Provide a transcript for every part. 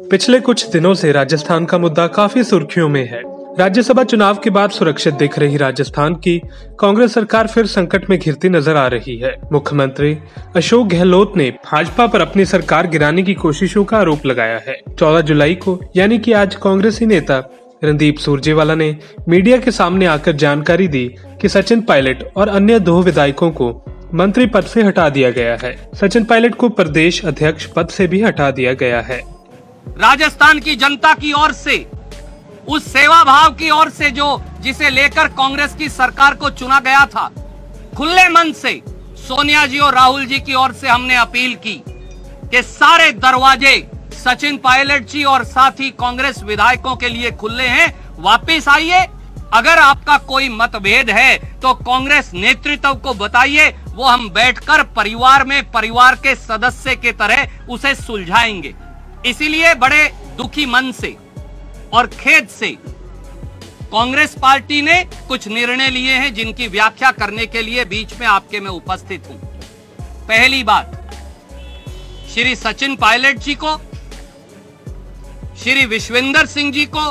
पिछले कुछ दिनों से राजस्थान का मुद्दा काफी सुर्खियों में है। राज्यसभा चुनाव के बाद सुरक्षित दिख रही राजस्थान की कांग्रेस सरकार फिर संकट में घिरती नजर आ रही है। मुख्यमंत्री अशोक गहलोत ने भाजपा पर अपनी सरकार गिराने की कोशिशों का आरोप लगाया है। 14 जुलाई को यानी कि आज कांग्रेसी नेता रणदीप सुरजेवाला ने मीडिया के सामने आकर जानकारी दी कि सचिन पायलट और अन्य 2 विधायकों को मंत्री पद से हटा दिया गया है। सचिन पायलट को प्रदेश अध्यक्ष पद से भी हटा दिया गया है। राजस्थान की जनता की ओर से, उस सेवा भाव की ओर से जिसे लेकर कांग्रेस की सरकार को चुना गया था, खुले मन से सोनिया जी और राहुल जी की ओर से हमने अपील की कि सारे दरवाजे सचिन पायलट जी और साथ ही कांग्रेस विधायकों के लिए खुले हैं। वापस आइए। अगर आपका कोई मतभेद है तो कांग्रेस नेतृत्व को बताइए, वो हम बैठकर परिवार के सदस्य के तरह उसे सुलझाएंगे। इसीलिए बड़े दुखी मन से और खेद से कांग्रेस पार्टी ने कुछ निर्णय लिए हैं जिनकी व्याख्या करने के लिए बीच में आपके मैं उपस्थित हूं। पहली बात, श्री सचिन पायलट जी को, श्री विश्वेंद्र सिंह जी को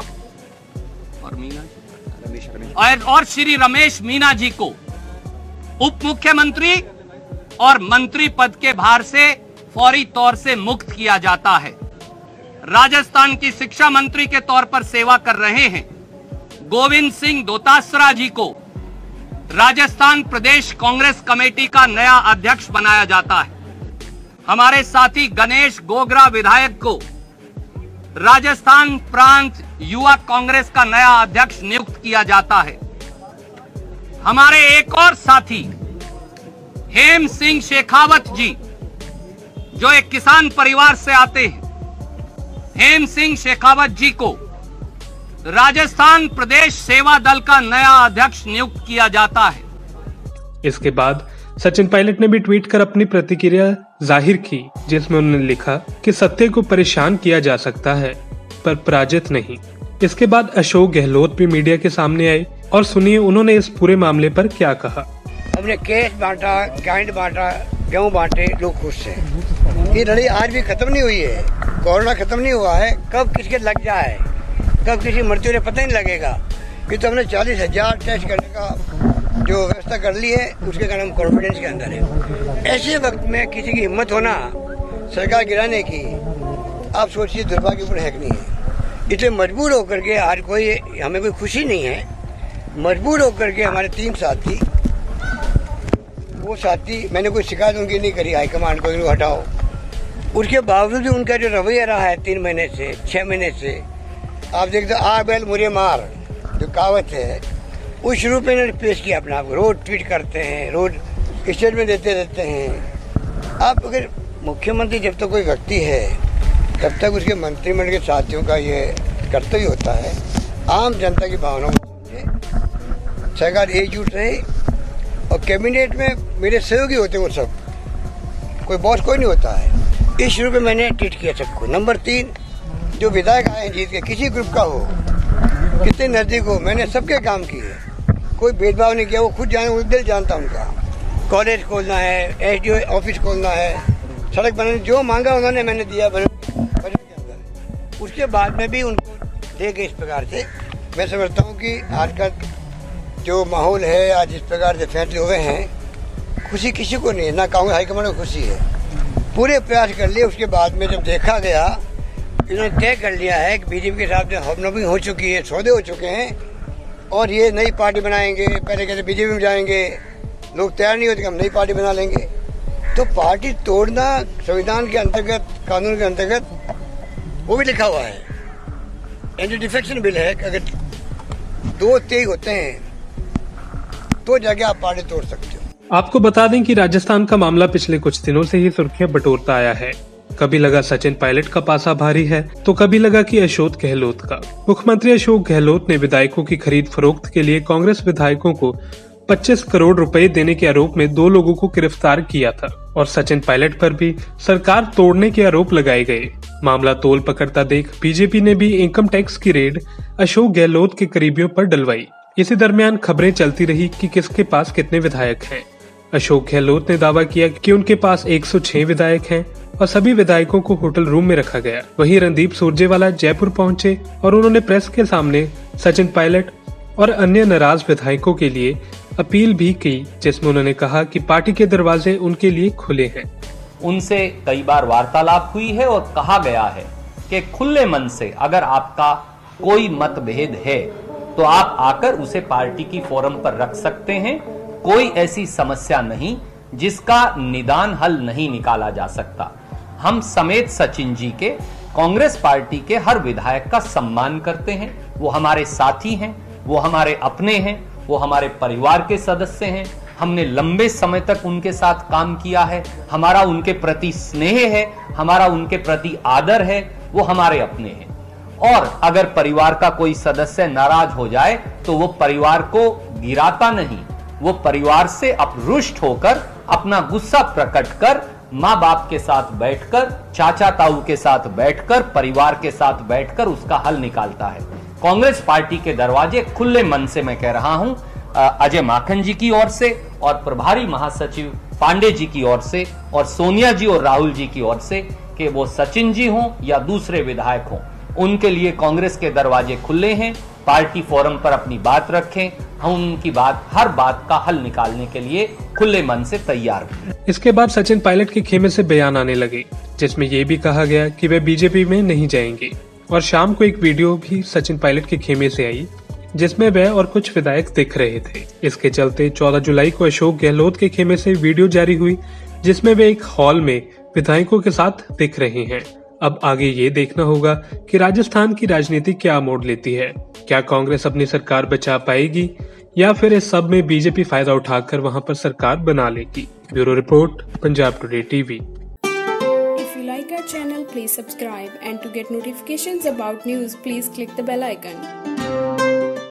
और श्री रमेश मीना जी को उप मुख्यमंत्री और मंत्री पद के भार से फौरी तौर से मुक्त किया जाता है। राजस्थान की शिक्षा मंत्री के तौर पर सेवा कर रहे हैं गोविंद सिंह दोतासरा जी को राजस्थान प्रदेश कांग्रेस कमेटी का नया अध्यक्ष बनाया जाता है। हमारे साथी गणेश गोगरा विधायक को राजस्थान प्रांत युवा कांग्रेस का नया अध्यक्ष नियुक्त किया जाता है। हमारे एक और साथी हेम सिंह शेखावत जी, जो एक किसान परिवार से आते हैं, हेम सिंह शेखावत जी को राजस्थान प्रदेश सेवा दल का नया अध्यक्ष नियुक्त किया जाता है। इसके बाद सचिन पायलट ने भी ट्वीट कर अपनी प्रतिक्रिया जाहिर की, जिसमें उन्होंने लिखा कि सत्य को परेशान किया जा सकता है पर पराजित नहीं। इसके बाद अशोक गहलोत भी मीडिया के सामने आए और सुनिए उन्होंने इस पूरे मामले पर क्या कहा। हमने केस बांटा, कैंड बांटा, गेहूं बांटे, लोग खुश हैं। ये लड़ाई आज भी खत्म नहीं हुई है। कोरोना खत्म नहीं हुआ है। कब किसके लग जाए, कब किसी मृत्यु ने पता नहीं लगेगा। ये तो हमने 40,000 टेस्ट करने का जो व्यवस्था कर ली है, उसके कारण हम कॉन्फिडेंस के अंदर है। ऐसे वक्त में किसी की हिम्मत होना सरकार गिराने की, आप सोचिए दुर्भाग्यपूर्ण है कि नहीं है। इसलिए मजबूर होकर के आज हमें कोई खुशी नहीं है। मजबूर होकर के हमारे 3 साथी, वो साथी, मैंने कोई शिकायत उनकी नहीं करी हाईकमान को इनको हटाओ। उसके बावजूद भी उनका जो रवैया रहा है 3 महीने से 6 महीने से, आप देखते आ बैल मुझे मार जो कहावत है, उस रूप में इन्होंने पेश किया अपने आप को। रोज ट्वीट करते हैं, रोज स्टेटमेंट देते रहते हैं। आप अगर मुख्यमंत्री जब तक कोई व्यक्ति है तब तक उसके मंत्रिमंडल के साथियों का ये कर्तव्य होता है आम जनता की भावनाओं को समझे, सरकार एकजुट रहे। और कैबिनेट में मेरे सहयोगी होते हैं, वो सब, कोई बॉस कोई नहीं होता है। इस रूप में मैंने ट्वीट किया सबको। नंबर 3, जो विधायक आए जीत के, किसी ग्रुप का हो, कितने नजदीक हो, मैंने सबके काम किए, कोई भेदभाव नहीं किया। वो खुद जाने, वो दिल जानता उनका। कॉलेज खोलना है, SDO ऑफिस खोलना है, सड़क बनाने, जो मांगा उन्होंने मैंने दिया बजट के अंदर। उसके बाद में भी उनको दे गए इस प्रकार से। मैं समझता हूँ कि आज का जो माहौल है, आज इस प्रकार से फैसले हुए हैं, खुशी किसी को नहीं है, ना कांग्रेस हाईकमान को खुशी है। पूरे प्रयास कर लिए। उसके बाद में जब देखा गया, इन्होंने तय कर लिया है कि बीजेपी के साथ हमनोमिंग हो चुकी है, सौदे हो चुके हैं और ये नई पार्टी बनाएंगे। पहले कहते बीजेपी में जाएंगे, लोग तैयार नहीं होते कि हम नई पार्टी बना लेंगे। तो पार्टी तोड़ना संविधान के अंतर्गत, कानून के अंतर्गत वो भी लिखा हुआ है, एंटी डिफेक्शन बिल है। अगर 2 तेज होते हैं तो जाके आप पार्टी तोड़ सकते हो। आपको बता दें कि राजस्थान का मामला पिछले कुछ दिनों से ही सुर्खियां बटोरता आया है। कभी लगा सचिन पायलट का पासा भारी है तो कभी लगा कि अशोक गहलोत का। मुख्यमंत्री अशोक गहलोत ने विधायकों की खरीद फरोख्त के लिए कांग्रेस विधायकों को 25 करोड़ रुपए देने के आरोप में 2 लोगों को गिरफ्तार किया था और सचिन पायलट पर भी सरकार तोड़ने के आरोप लगाए गए। मामला तोल पकड़ता देख बीजेपी ने भी इनकम टैक्स की रेड अशोक गहलोत के करीबियों पर डलवाई। इसी दरमियान खबरें चलती रही कि किसके पास कितने विधायक हैं। अशोक गहलोत ने दावा किया कि उनके पास 106 विधायक हैं, और सभी विधायकों को होटल रूम में रखा गया। वहीं रणदीप सुरजेवाला जयपुर पहुंचे और उन्होंने प्रेस के सामने सचिन पायलट और अन्य नाराज विधायकों के लिए अपील भी की, जिसमें उन्होंने कहा कि पार्टी के दरवाजे उनके लिए खुले हैं। उनसे कई बार वार्तालाप हुई है और कहा गया है कि खुले मन से अगर आपका कोई मतभेद है तो आप आकर उसे पार्टी की फोरम पर रख सकते हैं। कोई ऐसी समस्या नहीं जिसका निदान हल नहीं निकाला जा सकता। हम समेत सचिन जी के कांग्रेस पार्टी के हर विधायक का सम्मान करते हैं। वो हमारे साथी हैं, वो हमारे अपने हैं, वो हमारे परिवार के सदस्य हैं। हमने लंबे समय तक उनके साथ काम किया है। हमारा उनके प्रति स्नेह है, हमारा उनके प्रति आदर है, वो हमारे अपने हैं। और अगर परिवार का कोई सदस्य नाराज हो जाए तो वो परिवार को गिराता नहीं, वो परिवार से अपरुष्ट होकर अपना गुस्सा प्रकट कर माँ बाप के साथ बैठकर, चाचा ताऊ के साथ बैठकर, परिवार के साथ बैठकर उसका हल निकालता है। कांग्रेस पार्टी के दरवाजे खुले मन से मैं कह रहा हूं अजय माखन जी की ओर से और प्रभारी महासचिव पांडे जी की ओर से और सोनिया जी और राहुल जी की ओर से कि वो सचिन जी हों या दूसरे विधायक हों, उनके लिए कांग्रेस के दरवाजे खुले हैं। पार्टी फोरम पर अपनी बात रखें, हम उनकी हर बात का हल निकालने के लिए खुले मन से तैयार हैं। इसके बाद सचिन पायलट के खेमे से बयान आने लगे, जिसमें ये भी कहा गया कि वे बीजेपी में नहीं जाएंगे। और शाम को एक वीडियो भी सचिन पायलट के खेमे से आई, जिसमें वह और कुछ विधायक दिख रहे थे। इसके चलते 14 जुलाई को अशोक गहलोत के खेमे से वीडियो जारी हुई, जिसमें वे एक हॉल में विधायकों के साथ दिख रहे हैं। अब आगे ये देखना होगा कि राजस्थान की राजनीति क्या मोड़ लेती है। क्या कांग्रेस अपनी सरकार बचा पाएगी या फिर इस सब में बीजेपी फायदा उठाकर वहां पर सरकार बना लेगी। Bureau report, Punjab today TV. If you like our channel, please subscribe, and to get notifications about news, please click the bell icon.